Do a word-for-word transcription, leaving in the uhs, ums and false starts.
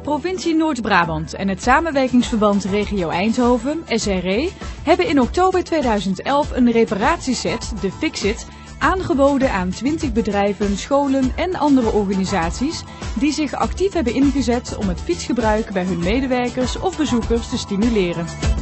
Provincie Noord-Brabant en het samenwerkingsverband Regio Eindhoven, S R E, hebben in oktober tweeduizend elf een reparatieset, de Fixit, aangeboden aan twintig bedrijven, scholen en andere organisaties die zich actief hebben ingezet om het fietsgebruik bij hun medewerkers of bezoekers te stimuleren.